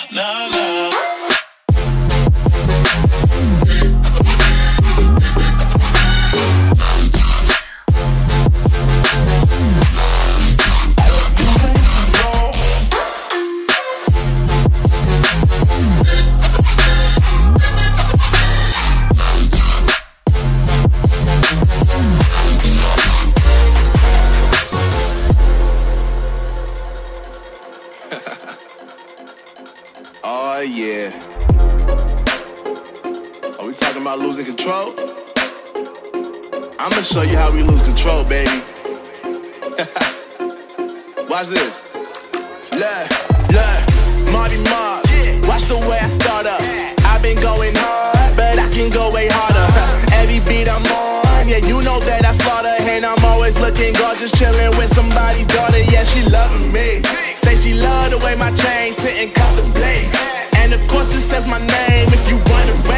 nah, nah. Oh yeah. Are we talking about losing control? I'm gonna show you how we lose control, baby. Watch this. Look, Marty Mark. Watch the way I start up. I've been going hard, but I can go way harder. Every beat I'm on, yeah, you know that I slaughter. And I'm always looking gorgeous, chilling with somebody's daughter. Yeah, she loving me. Say she love the way my chain sit and contemplate. And of course it says my name if you wanna